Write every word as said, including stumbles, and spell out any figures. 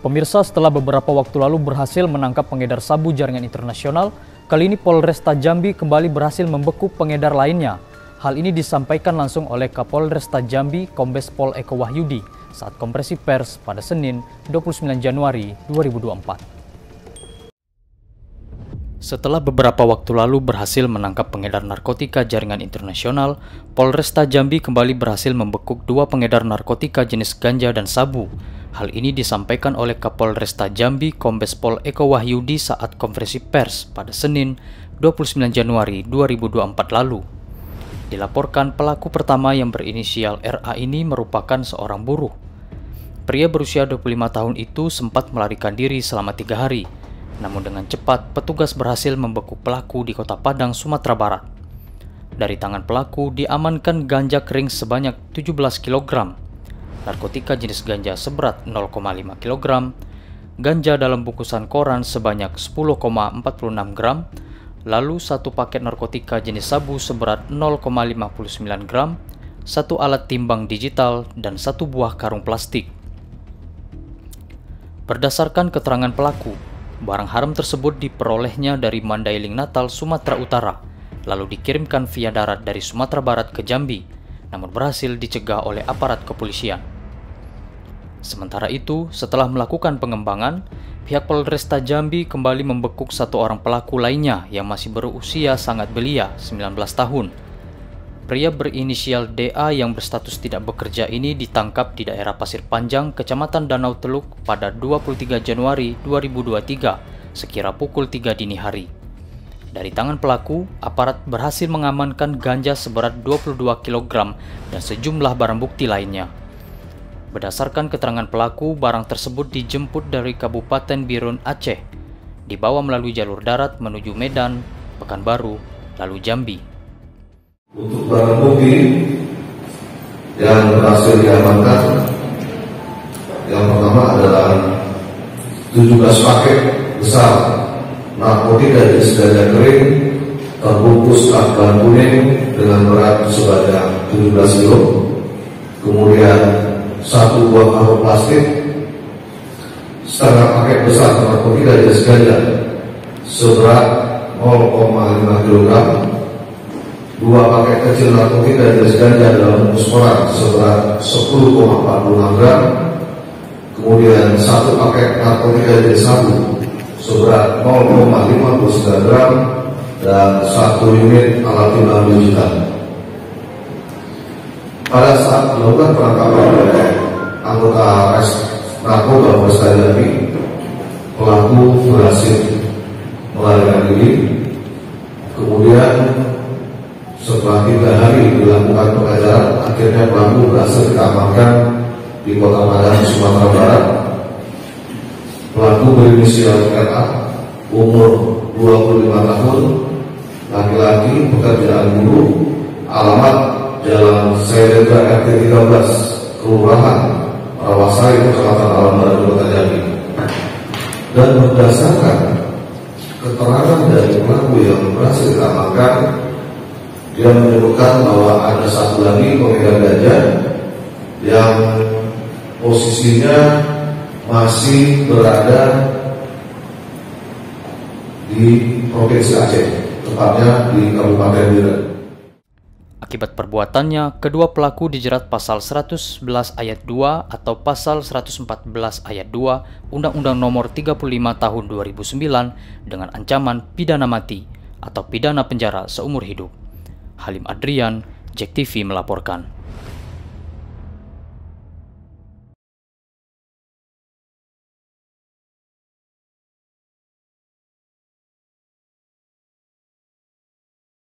Pemirsa, setelah beberapa waktu lalu berhasil menangkap pengedar sabu jaringan internasional, kali ini Polresta Jambi kembali berhasil membekuk pengedar lainnya. Hal ini disampaikan langsung oleh Kapolresta Jambi, Kombes Pol Eko Wahyudi, saat konferensi pers pada Senin dua puluh sembilan Januari dua ribu dua puluh empat. Setelah beberapa waktu lalu berhasil menangkap pengedar narkotika jaringan internasional, Polresta Jambi kembali berhasil membekuk dua pengedar narkotika jenis ganja dan sabu. Hal ini disampaikan oleh Kapolresta Jambi, Kombes Pol Eko Wahyudi saat konferensi pers pada Senin dua puluh sembilan Januari dua ribu dua puluh empat lalu. Dilaporkan pelaku pertama yang berinisial R A ini merupakan seorang buruh. Pria berusia dua puluh lima tahun itu sempat melarikan diri selama tiga hari. Namun dengan cepat, petugas berhasil membekuk pelaku di Kota Padang, Sumatera Barat. Dari tangan pelaku diamankan ganja kering sebanyak tujuh belas kilogram, narkotika jenis ganja seberat nol koma lima kilogram, ganja dalam bungkusan koran sebanyak sepuluh koma empat puluh enam gram, lalu satu paket narkotika jenis sabu seberat nol koma lima puluh sembilan gram, satu alat timbang digital, dan satu buah karung plastik. Berdasarkan keterangan pelaku, barang haram tersebut diperolehnya dari Mandailing Natal, Sumatera Utara, lalu dikirimkan via darat dari Sumatera Barat ke Jambi, namun berhasil dicegah oleh aparat kepolisian. Sementara itu, setelah melakukan pengembangan, pihak Polresta Jambi kembali membekuk satu orang pelaku lainnya yang masih berusia sangat belia, sembilan belas tahun. Pria berinisial D A yang berstatus tidak bekerja ini ditangkap di daerah Pasir Panjang, Kecamatan Danau Teluk pada dua puluh tiga Januari dua ribu dua puluh tiga, sekira pukul tiga dini hari. Dari tangan pelaku, aparat berhasil mengamankan ganja seberat dua puluh dua kilogram dan sejumlah barang bukti lainnya. Berdasarkan keterangan pelaku, barang tersebut dijemput dari Kabupaten Birun, Aceh, dibawa melalui jalur darat menuju Medan, Pekanbaru, lalu Jambi. Untuk barang bukti yang berhasil diamankan, yang pertama adalah tujuh belas paket besar narkotika jenis ganja kering terbungkus lakban kuning dengan berat sebanyak tujuh belas kilo. Kemudian satu buah karung plastik, setengah paket besar narkotika jenis ganja seberat nol koma lima kilogram, dua paket kecil narkotika jenis ganja dalam bungkus koran seberat sepuluh koma empat puluh enam gram, kemudian satu paket narkotika jenis sabu seberat nol koma lima puluh sembilan gram, dan satu unit alat timbang digital. Pada saat melakukan penangkapan oleh anggota res narkoba Polresta Jambi, pelaku berhasil melarikan diri. Kemudian setelah tiga hari dilakukan pengejaran, akhirnya pelaku berhasil diamankan di Kota Padang, Sumatera Barat. Pelaku berinisial R A, umur dua puluh lima tahun, laki-laki, pekerjaan buruh, alamat Jalan Sailendra R T tiga belas, Kelurahan Rawasari, Kecamatan Alam Barat, Kota Jambi. Dan berdasarkan keterangan dari pelaku yang berhasil diamankan, dia menyebutkan bahwa ada satu lagi pengedar ganja yang posisinya masih berada di Provinsi Aceh, tepatnya di Kabupaten Birun. Akibat perbuatannya, kedua pelaku dijerat pasal seratus sebelas ayat dua atau pasal seratus empat belas ayat dua Undang-Undang Nomor tiga puluh lima Tahun dua ribu sembilan dengan ancaman pidana mati atau pidana penjara seumur hidup. Halim Adrian, Jack T V melaporkan.